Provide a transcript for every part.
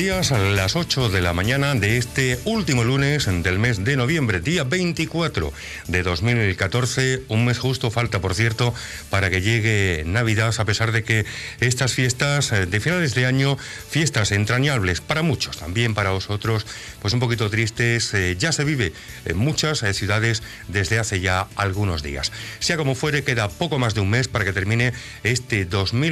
días, a las 8 de la mañana de este último lunes del mes de noviembre, día 24 de 2014, un mes justo falta, por cierto, para que llegue Navidad, a pesar de que estas fiestas de finales de año, fiestas entrañables para muchos, también para vosotros, pues un poquito tristes, ya se vive en muchas ciudades desde hace ya algunos días. Sea como fuere, queda poco más de un mes para que termine este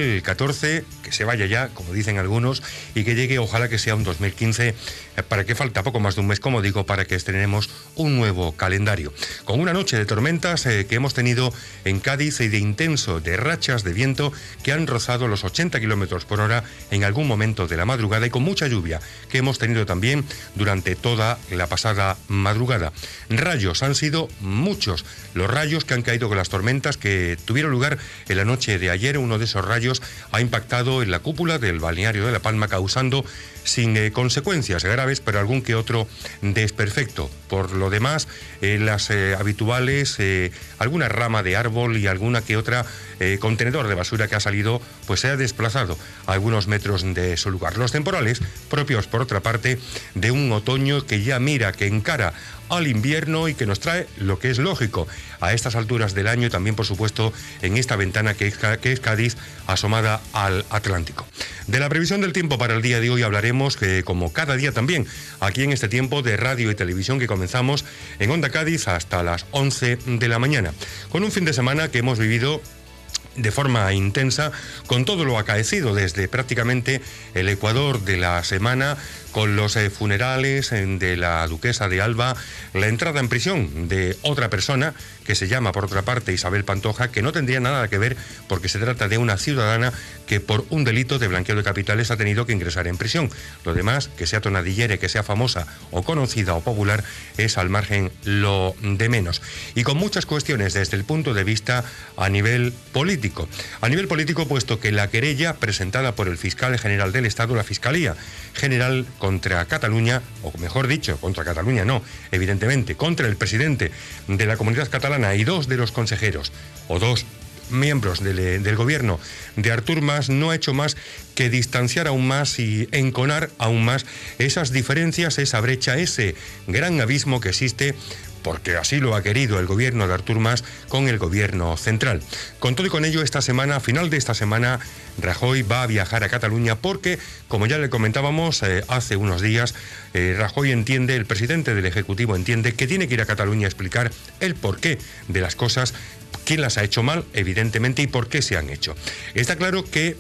2014, que se vaya ya, como dicen algunos, y que llegue, ojalá que sea un 2015, para que falta poco más de un mes, como digo, para que estrenemos un nuevo calendario. Con una noche de tormentas que hemos tenido en Cádiz y de intenso, de rachas de viento que han rozado los 80 kilómetros por hora en algún momento de la madrugada, y con mucha lluvia que hemos tenido también durante toda la pasada madrugada. Rayos, han sido muchos los rayos que han caído con las tormentas que tuvieron lugar en la noche de ayer. Uno de esos rayos ha impactado en la cúpula del balneario de La Palma, causando, sin consecuencias graves, pero algún que otro desperfecto. Por lo demás, las habituales, alguna rama de árbol y alguna que otra contenedor de basura que ha salido, pues se ha desplazado a algunos metros de su lugar. Los temporales, propios por otra parte de un otoño que ya mira, que encara al invierno y que nos trae lo que es lógico a estas alturas del año, y también, por supuesto, en esta ventana que es Cádiz, asomada al Atlántico. De la previsión del tiempo para el día de hoy hablaremos, que como cada día también, aquí en este tiempo de radio y televisión que comenzamos en Onda Cádiz hasta las 11 de la mañana, con un fin de semana que hemos vivido de forma intensa, con todo lo acaecido desde prácticamente el ecuador de la semana, con los funerales de la duquesa de Alba, la entrada en prisión de otra persona que se llama, por otra parte, Isabel Pantoja, que no tendría nada que ver porque se trata de una ciudadana que por un delito de blanqueo de capitales ha tenido que ingresar en prisión. Lo demás, que sea tonadillera, que sea famosa o conocida o popular, es al margen lo de menos. Y con muchas cuestiones desde el punto de vista a nivel político. A nivel político, puesto que la querella presentada por el fiscal general del Estado, la Fiscalía General contra Cataluña, o mejor dicho, contra Cataluña no, evidentemente, contra el presidente de la Comunidad Catalana y dos de los consejeros, o dos miembros del gobierno de Artur Mas, no ha hecho más que distanciar aún más y enconar aún más esas diferencias, esa brecha, ese gran abismo que existe, porque así lo ha querido el gobierno de Artur Mas con el gobierno central. Con todo y con ello, esta semana, a final de esta semana, Rajoy va a viajar a Cataluña porque, como ya le comentábamos hace unos días, Rajoy entiende, el presidente del Ejecutivo entiende que tiene que ir a Cataluña a explicar el porqué de las cosas, quién las ha hecho mal, evidentemente, y por qué se han hecho. Está claro que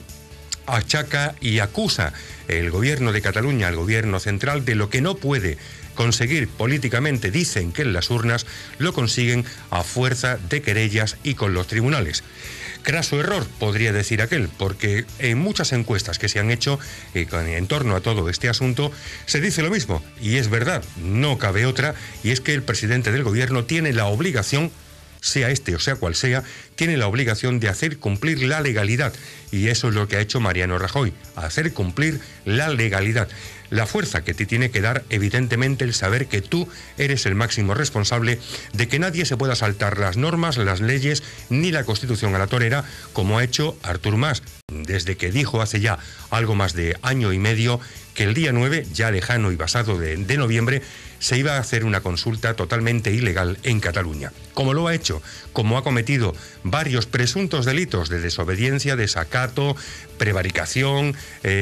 achaca y acusa el gobierno de Cataluña al gobierno central de lo que no puede conseguir políticamente. Dicen que en las urnas lo consiguen a fuerza de querellas y con los tribunales. Craso error, podría decir aquel, porque en muchas encuestas que se han hecho en torno a todo este asunto se dice lo mismo, y es verdad, no cabe otra, y es que el presidente del gobierno tiene la obligación, sea este o sea cual sea, tiene la obligación de hacer cumplir la legalidad, y eso es lo que ha hecho Mariano Rajoy, hacer cumplir la legalidad. La fuerza que te tiene que dar, evidentemente, el saber que tú eres el máximo responsable de que nadie se pueda saltar las normas, las leyes, ni la Constitución a la torera, como ha hecho Artur Mas, desde que dijo hace ya algo más de año y medio que el día 9, ya lejano y pasado de noviembre, se iba a hacer una consulta totalmente ilegal en Cataluña. Como lo ha hecho, como ha cometido varios presuntos delitos de desobediencia, desacato, prevaricación,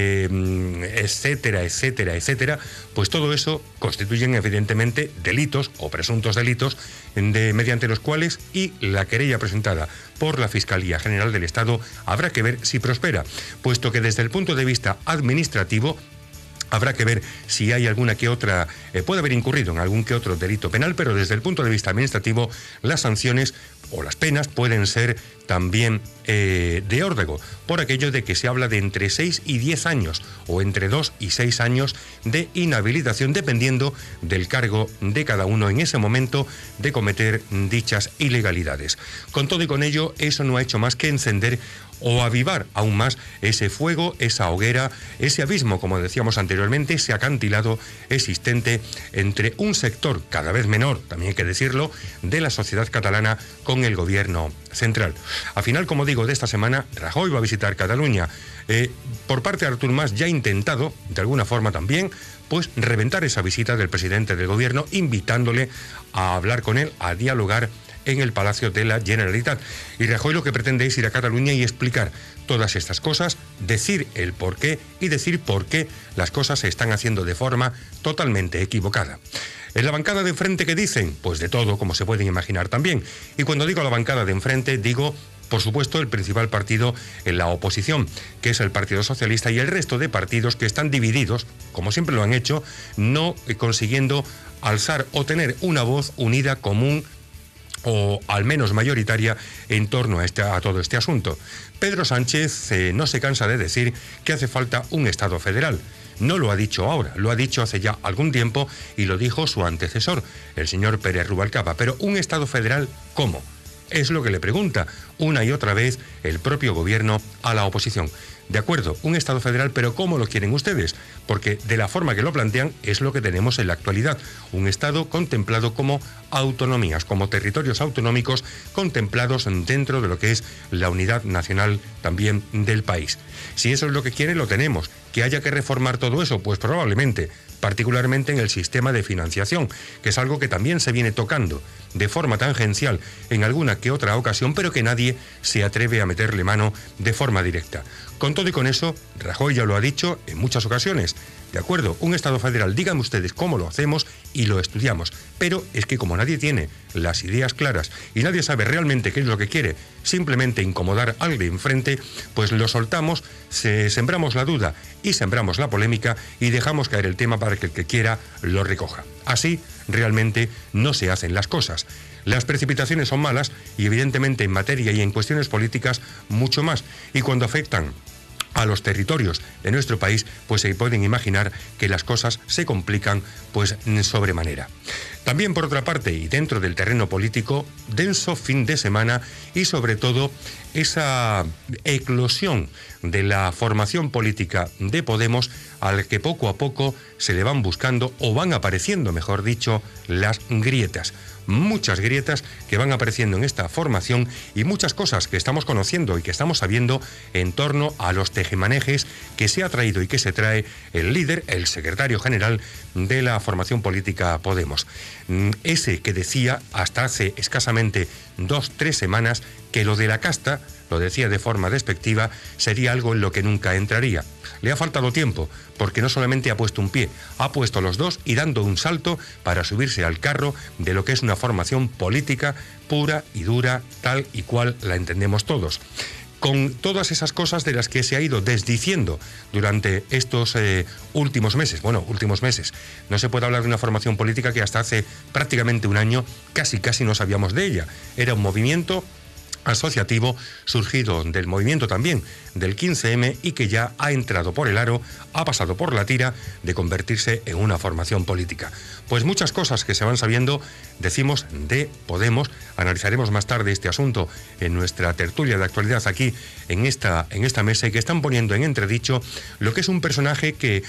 etcétera, etcétera, etcétera, pues todo eso constituyen evidentemente delitos o presuntos delitos mediante los cuales, y la querella presentada por la Fiscalía General del Estado habrá que ver si prospera, puesto que desde el punto de vista administrativo habrá que ver si hay alguna que otra, puede haber incurrido en algún que otro delito penal, pero desde el punto de vista administrativo las sanciones o las penas pueden ser también de órdago, por aquello de que se habla de entre 6 y 10 años o entre 2 y 6 años de inhabilitación, dependiendo del cargo de cada uno en ese momento de cometer dichas ilegalidades. Con todo y con ello, eso no ha hecho más que encender o avivar aún más ese fuego, esa hoguera, ese abismo, como decíamos anteriormente, ese acantilado existente entre un sector cada vez menor, también hay que decirlo, de la sociedad catalana con con el gobierno central. Al final, como digo, de esta semana, Rajoy va a visitar Cataluña. Por parte de Artur Mas ya ha intentado, de alguna forma también, pues reventar esa visita del presidente del gobierno, invitándole a hablar con él, a dialogar en el Palacio de la Generalitat. Y Rajoy lo que pretende es ir a Cataluña y explicar todas estas cosas, decir el porqué y decir por qué las cosas se están haciendo de forma totalmente equivocada. En la bancada de enfrente, ¿qué dicen? Pues de todo, como se pueden imaginar también. Y cuando digo la bancada de enfrente, digo, por supuesto, el principal partido en la oposición, que es el Partido Socialista, y el resto de partidos que están divididos, como siempre lo han hecho, no consiguiendo alzar o tener una voz unida, común, o al menos mayoritaria, en torno a todo este asunto. Pedro Sánchez no se cansa de decir que hace falta un Estado federal. No lo ha dicho ahora, lo ha dicho hace ya algún tiempo y lo dijo su antecesor, el señor Pérez Rubalcaba. Pero ¿un Estado federal cómo? Es lo que le pregunta una y otra vez el propio gobierno a la oposición. De acuerdo, un Estado federal, pero ¿cómo lo quieren ustedes? Porque de la forma que lo plantean es lo que tenemos en la actualidad. Un Estado contemplado como autonomías, como territorios autonómicos contemplados dentro de lo que es la unidad nacional también del país. Si eso es lo que quieren, lo tenemos. ¿Que haya que reformar todo eso? Pues probablemente, particularmente en el sistema de financiación, que es algo que también se viene tocando de forma tangencial en alguna que otra ocasión, pero que nadie se atreve a meterle mano de forma directa. Con todo y con eso, Rajoy ya lo ha dicho en muchas ocasiones. De acuerdo, un Estado federal, díganme ustedes cómo lo hacemos y lo estudiamos. Pero es que como nadie tiene las ideas claras y nadie sabe realmente qué es lo que quiere, simplemente incomodar al de enfrente, pues lo soltamos, sembramos la duda y sembramos la polémica y dejamos caer el tema para que el que quiera lo recoja. Así realmente no se hacen las cosas. Las precipitaciones son malas y evidentemente en materia y en cuestiones políticas mucho más. Y cuando afectan a los territorios de nuestro país, pues se pueden imaginar que las cosas se complican pues sobremanera. También, por otra parte, y dentro del terreno político, denso fin de semana y sobre todo esa eclosión de la formación política de Podemos, al que poco a poco se le van buscando, o van apareciendo, mejor dicho, las grietas. Muchas grietas que van apareciendo en esta formación y muchas cosas que estamos conociendo y que estamos sabiendo en torno a los tejemanejes que se ha traído y que se trae el líder, el secretario general de la formación política Podemos. Ese que decía hasta hace escasamente 2-3 semanas que lo de la casta, lo decía de forma despectiva, sería algo en lo que nunca entraría. Le ha faltado tiempo, porque no solamente ha puesto un pie, ha puesto los dos y dando un salto para subirse al carro de lo que es una formación política pura y dura, tal y cual la entendemos todos. Con todas esas cosas de las que se ha ido desdiciendo durante estos últimos meses. Bueno, últimos meses. No se puede hablar de una formación política que hasta hace prácticamente un año casi no sabíamos de ella. Era un movimiento asociativo surgido del movimiento también del 15M y que ya ha entrado por el aro, ha pasado por la tira de convertirse en una formación política. Pues muchas cosas que se van sabiendo, decimos, de Podemos. Analizaremos más tarde este asunto en nuestra tertulia de actualidad aquí en esta mesa, y que están poniendo en entredicho lo que es un personaje que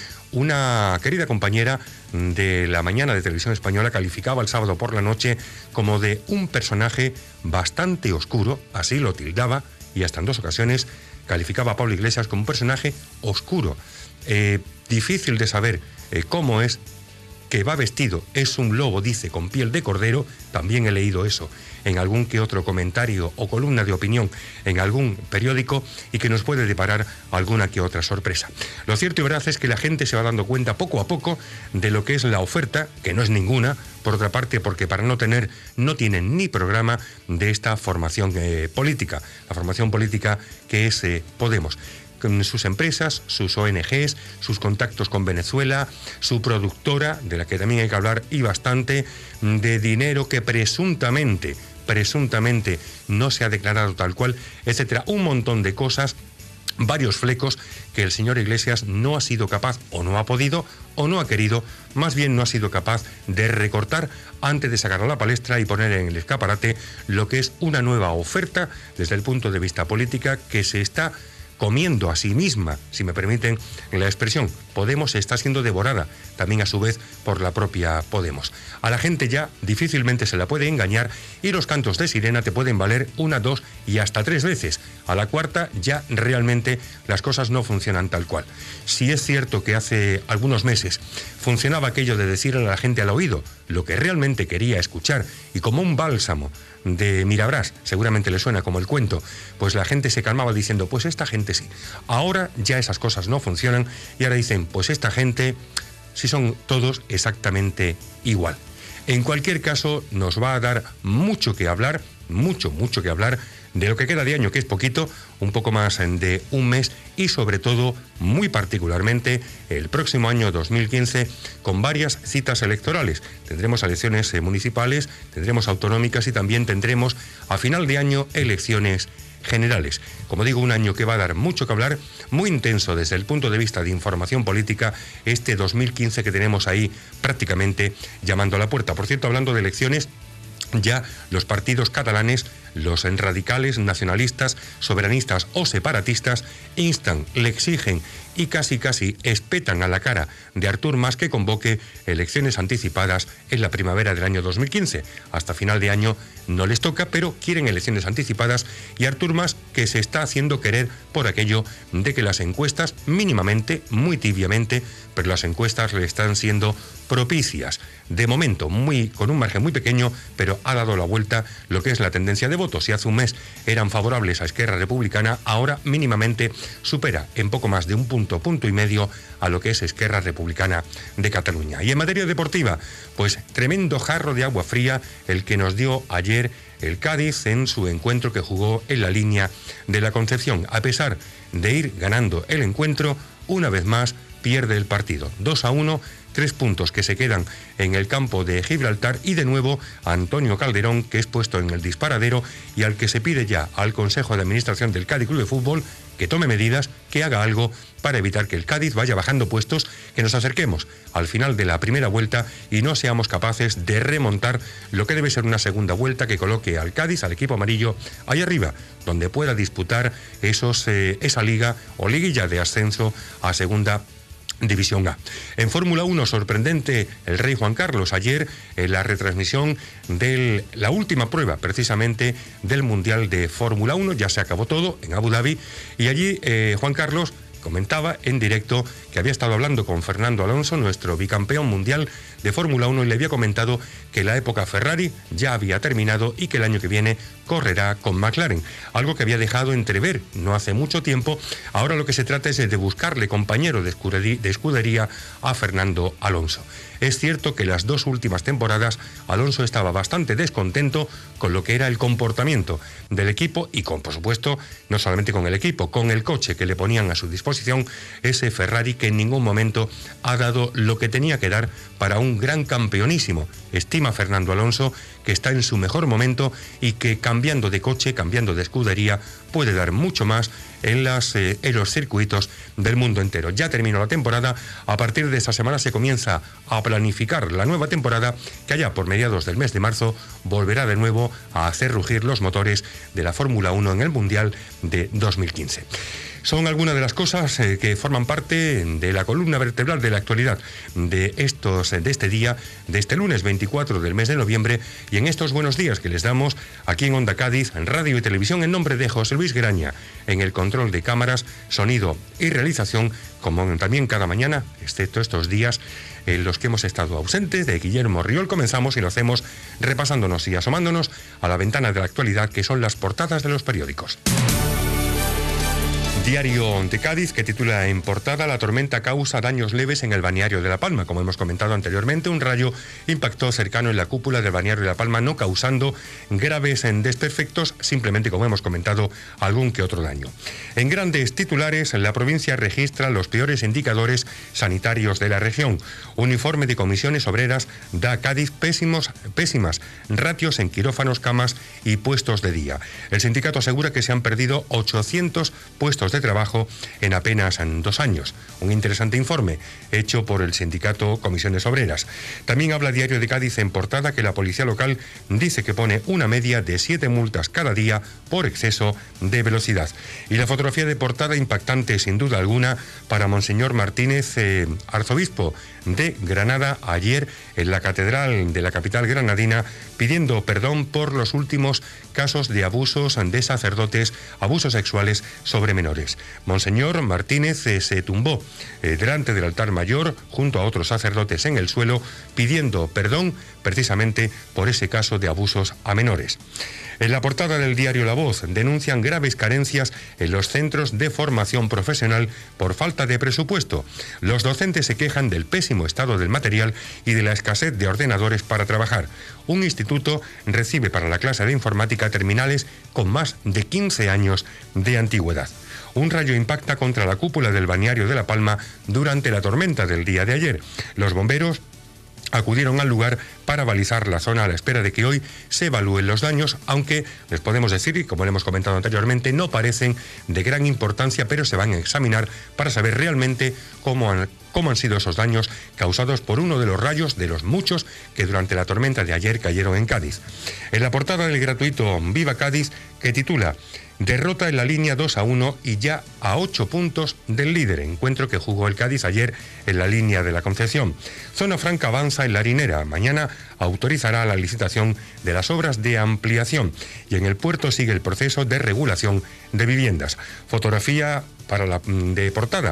una querida compañera de La Mañana de Televisión Española calificaba el sábado por la noche como de un personaje bastante oscuro, así lo tildaba, y hasta en 2 ocasiones calificaba a Pablo Iglesias como un personaje oscuro, difícil de saber cómo es, que va vestido, es un lobo, dice, con piel de cordero. También he leído eso en algún que otro comentario o columna de opinión en algún periódico, y que nos puede deparar alguna que otra sorpresa. Lo cierto y verdad es que la gente se va dando cuenta poco a poco de lo que es la oferta, que no es ninguna, por otra parte, porque no tienen ni programa de esta formación política, la formación política que es Podemos. Con sus empresas, sus ONGs, sus contactos con Venezuela, su productora, de la que también hay que hablar y bastante, de dinero que presuntamente no se ha declarado tal cual, etcétera. Un montón de cosas, varios flecos que el señor Iglesias no ha sido capaz, o no ha podido, o no ha querido, más bien no ha sido capaz de recortar antes de sacar a la palestra y poner en el escaparate lo que es una nueva oferta desde el punto de vista política que se está comiendo a sí misma, si me permiten la expresión. Podemos está siendo devorada también a su vez por la propia Podemos. A la gente ya difícilmente se la puede engañar y los cantos de sirena te pueden valer 1, 2 y hasta 3 veces. A la cuarta ya realmente las cosas no funcionan tal cual. Si es cierto que hace algunos meses funcionaba aquello de decirle a la gente al oído lo que realmente quería escuchar y como un bálsamo de Mirabrás, seguramente le suena como el cuento, pues la gente se calmaba diciendo, pues esta gente sí. Ahora ya esas cosas no funcionan y ahora dicen, pues esta gente sí son todos exactamente igual. En cualquier caso, nos va a dar mucho que hablar, mucho que hablar de lo que queda de año, que es poquito, un poco más de un mes y sobre todo, muy particularmente, el próximo año 2015 con varias citas electorales. Tendremos elecciones municipales, tendremos autonómicas y también tendremos a final de año elecciones generales. Como digo, un año que va a dar mucho que hablar, muy intenso desde el punto de vista de información política, este 2015 que tenemos ahí prácticamente llamando a la puerta. Por cierto, hablando de elecciones, ya los partidos catalanes, los radicales, nacionalistas, soberanistas o separatistas instan, le exigen y casi espetan a la cara de Artur Mas que convoque elecciones anticipadas en la primavera del año 2015. Hasta final de año no les toca, pero quieren elecciones anticipadas y Artur Mas que se está haciendo querer por aquello de que las encuestas mínimamente, muy tibiamente, pero las encuestas le están siendo propicias. De momento, con un margen muy pequeño, pero ha dado la vuelta lo que es la tendencia de votos. Si hace un mes eran favorables a Esquerra Republicana, ahora mínimamente supera en poco más de un punto y medio a lo que es Esquerra Republicana de Cataluña. Y en materia deportiva, pues tremendo jarro de agua fría el que nos dio ayer el Cádiz en su encuentro que jugó en la línea de la Concepción. A pesar de ir ganando el encuentro, una vez más pierde el partido. 2-1, 3 puntos que se quedan en el campo de Gibraltar y de nuevo Antonio Calderón, que es puesto en el disparadero y al que se pide ya al Consejo de Administración del Cádiz Club de Fútbol que tome medidas, que haga algo para evitar que el Cádiz vaya bajando puestos, que nos acerquemos al final de la primera vuelta y no seamos capaces de remontar lo que debe ser una segunda vuelta que coloque al Cádiz, al equipo amarillo, ahí arriba, donde pueda disputar esa liga o liguilla de ascenso a segunda División A. En Fórmula 1, sorprendente el Rey Juan Carlos. Ayer en la retransmisión de la última prueba, precisamente, del Mundial de Fórmula 1, ya se acabó todo en Abu Dhabi, y allí Juan Carlos comentaba en directo que había estado hablando con Fernando Alonso, nuestro bicampeón mundial de Fórmula 1, y le había comentado que la época Ferrari ya había terminado y que el año que viene correrá con McLaren, algo que había dejado entrever no hace mucho tiempo. Ahora lo que se trata es de buscarle compañero de escudería a Fernando Alonso. Es cierto que las 2 últimas temporadas Alonso estaba bastante descontento con lo que era el comportamiento del equipo y por supuesto, no solamente con el equipo, con el coche que le ponían a su disposición, ese Ferrari que en ningún momento ha dado lo que tenía que dar para un gran campeonísimo. Estima Fernando Alonso que está en su mejor momento y que cambiando de coche, cambiando de escudería, puede dar mucho más en los circuitos del mundo entero. Ya terminó la temporada, a partir de esta semana se comienza a planificar la nueva temporada que allá por mediados del mes de marzo volverá de nuevo a hacer rugir los motores de la Fórmula 1 en el Mundial de 2015. Son algunas de las cosas que forman parte de la columna vertebral de la actualidad de este día, de este lunes 24 del mes de noviembre, y en estos buenos días que les damos aquí en Onda Cádiz, en radio y televisión, en nombre de José Luis Graña, en el control de cámaras, sonido y realización, como también cada mañana, excepto estos días en los que hemos estado ausentes, de Guillermo Riol. Comenzamos y lo hacemos repasándonos y asomándonos a la ventana de la actualidad, que son las portadas de los periódicos. Diario de Cádiz, que titula en portada: la tormenta causa daños leves en el balneario de La Palma. Como hemos comentado anteriormente, un rayo impactó cercano en la cúpula del balneario de La Palma, no causando graves desperfectos, simplemente, como hemos comentado, algún que otro daño. En grandes titulares, la provincia registra los peores indicadores sanitarios de la región. Un informe de comisiones obreras da a Cádiz pésimas ratios en quirófanos, camas y puestos de día. El sindicato asegura que se han perdido 800 puestos de de trabajo en apenas 2 años. Un interesante informe hecho por el sindicato Comisiones Obreras. También habla Diario de Cádiz en portada que la policía local dice que pone una media de 7 multas cada día por exceso de velocidad. Y la fotografía de portada impactante sin duda alguna para Monseñor Martínez, arzobispo de Granada, ayer en la catedral de la capital granadina, pidiendo perdón por los últimos casos de abusos de sacerdotes, abusos sexuales sobre menores. Monseñor Martínez se tumbó delante del altar mayor junto a otros sacerdotes en el suelo, pidiendo perdón precisamente por ese caso de abusos a menores. En la portada del diario La Voz denuncian graves carencias en los centros de formación profesional por falta de presupuesto. Los docentes se quejan del pésimo estado del material y de la escasez de ordenadores para trabajar. Un instituto recibe para la clase de informática terminales con más de 15 años de antigüedad. Un rayo impacta contra la cúpula del balneario de La Palma durante la tormenta del día de ayer. Los bomberos acudieron al lugar para balizar la zona a la espera de que hoy se evalúen los daños, aunque les podemos decir, y como le hemos comentado anteriormente, no parecen de gran importancia, pero se van a examinar para saber realmente cómo han sido esos daños causados por uno de los rayos de los muchos que durante la tormenta de ayer cayeron en Cádiz. En la portada del gratuito Viva Cádiz, que titula derrota en la línea 2-1 y ya a 8 puntos del líder, encuentro que jugó el Cádiz ayer en la línea de la Concepción. Zona Franca avanza en la Harinera, mañana autorizará la licitación de las obras de ampliación y en el puerto sigue el proceso de regulación de viviendas. Fotografía de portada.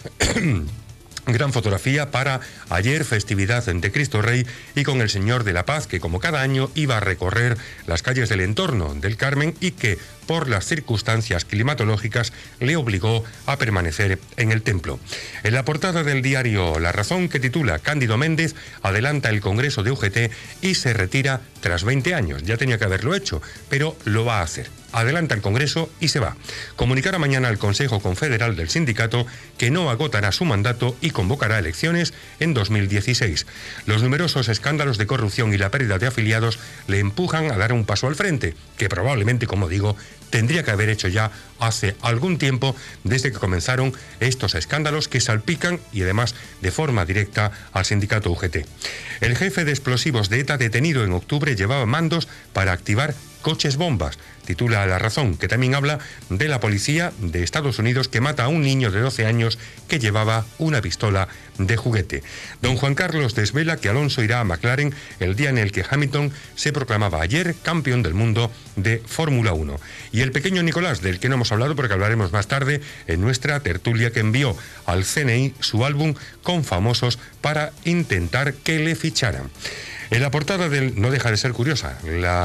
Gran fotografía para ayer, festividad de Cristo Rey, y con el Señor de la Paz, que como cada año iba a recorrer las calles del entorno del Carmen y que por las circunstancias climatológicas le obligó a permanecer en el templo. En la portada del diario La Razón, que titula Cándido Méndez adelanta el Congreso de UGT y se retira tras 20 años. Ya tenía que haberlo hecho, pero lo va a hacer. Adelanta el Congreso y se va. Comunicará mañana al Consejo Confederal del sindicato que no agotará su mandato y convocará elecciones en 2016. Los numerosos escándalos de corrupción y la pérdida de afiliados le empujan a dar un paso al frente, que probablemente, como digo, tendría que haber hecho ya hace algún tiempo, desde que comenzaron estos escándalos que salpican y además de forma directa al sindicato UGT. El jefe de explosivos de ETA detenido en octubre llevaba mandos para activar coches bombas, titula La Razón, que también habla de la policía de Estados Unidos que mata a un niño de 12 años que llevaba una pistola de juguete. Don Juan Carlos desvela que Alonso irá a McLaren el día en el que Hamilton se proclamaba ayer campeón del mundo de Fórmula 1. Y el pequeño Nicolás, del que no hemos hablado porque hablaremos más tarde en nuestra tertulia, que envió al CNI su álbum con famosos para intentar que le ficharan. En la portada no deja de ser curiosa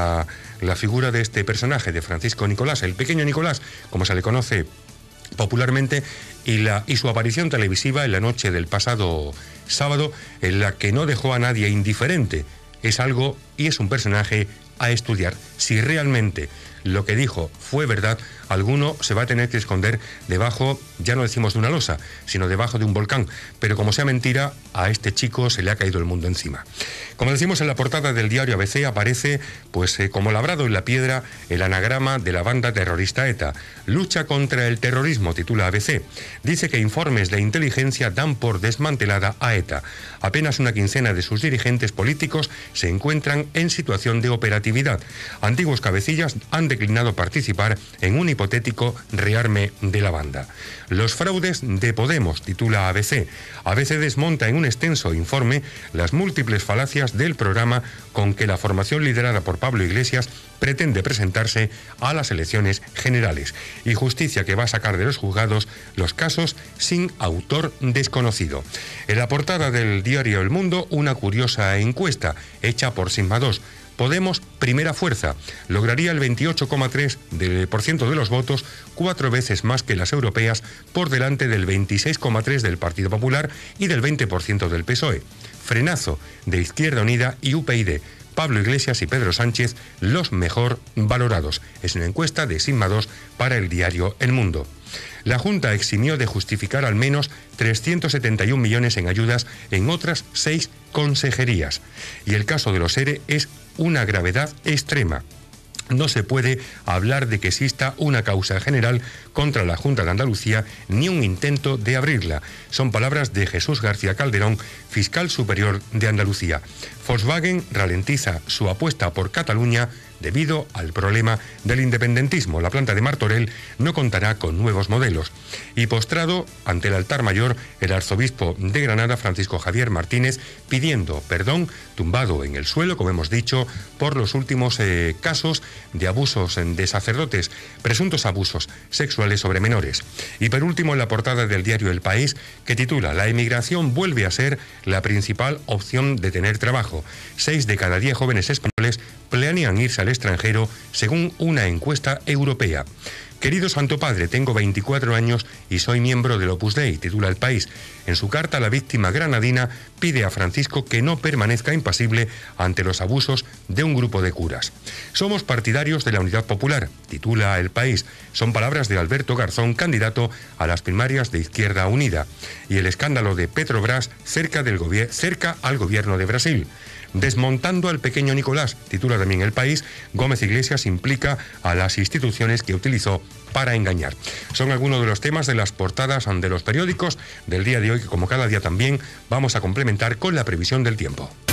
la figura de este personaje, de Francisco Nicolás, el pequeño Nicolás, como se le conoce popularmente, y su aparición televisiva en la noche del pasado sábado, en la que no dejó a nadie indiferente. Es algo y es un personaje a estudiar. Si realmente lo que dijo fue verdad, alguno se va a tener que esconder debajo, ya no decimos de una losa, sino debajo de un volcán. Pero como sea mentira, a este chico se le ha caído el mundo encima. Como decimos en la portada del diario ABC, aparece, como labrado en la piedra, el anagrama de la banda terrorista ETA. Lucha contra el terrorismo, titula ABC. Dice que informes de inteligencia dan por desmantelada a ETA. Apenas una quincena de sus dirigentes políticos se encuentran en situación de operatividad. Antiguos cabecillas han declinado participar en un hipotético rearme de la banda. Los fraudes de Podemos, titula ABC. ABC desmonta en un extenso informe las múltiples falacias del programa con que la formación liderada por Pablo Iglesias pretende presentarse a las elecciones generales, y justicia que va a sacar de los juzgados los casos sin autor desconocido. En la portada del diario El Mundo, una curiosa encuesta hecha por Sigma 2. Podemos, primera fuerza, lograría el 28,3% de los votos, 4 veces más que las europeas, por delante del 26,3% del Partido Popular y del 20% del PSOE. Frenazo de Izquierda Unida y UPyD. Pablo Iglesias y Pedro Sánchez, los mejor valorados. Es una encuesta de Sigma 2 para el diario El Mundo. La Junta eximió de justificar al menos 371 millones en ayudas en otras 6 consejerías. Y el caso de los ERE es una gravedad extrema. no se puede hablar de que exista una causa general contra la Junta de Andalucía ni un intento de abrirla. Son palabras de Jesús García Calderón, fiscal superior de Andalucía. Volkswagen ralentiza su apuesta por Cataluña debido al problema del independentismo. La planta de Martorell no contará con nuevos modelos. Y postrado ante el altar mayor, el arzobispo de Granada, Francisco Javier Martínez, pidiendo perdón, tumbado en el suelo, como hemos dicho, por los últimos casos de abusos de sacerdotes, presuntos abusos sexuales sobre menores. Y por último, en la portada del diario El País, que titula «La emigración vuelve a ser la principal opción de tener trabajo. 6 de cada 10 jóvenes españoles planean irse al extranjero, según una encuesta europea». Querido Santo Padre, tengo 24 años y soy miembro del Opus Dei, titula El País. En su carta, la víctima granadina pide a Francisco que no permanezca impasible ante los abusos de un grupo de curas. Somos partidarios de la unidad popular, titula El País. Son palabras de Alberto Garzón, candidato a las primarias de Izquierda Unida. Y el escándalo de Petrobras cerca al gobierno de Brasil. Desmontando al pequeño Nicolás, titula también El País. Gómez Iglesias implica a las instituciones que utilizó para engañar. Son algunos de los temas de las portadas de los periódicos del día de hoy, que como cada día también vamos a complementar con la previsión del tiempo.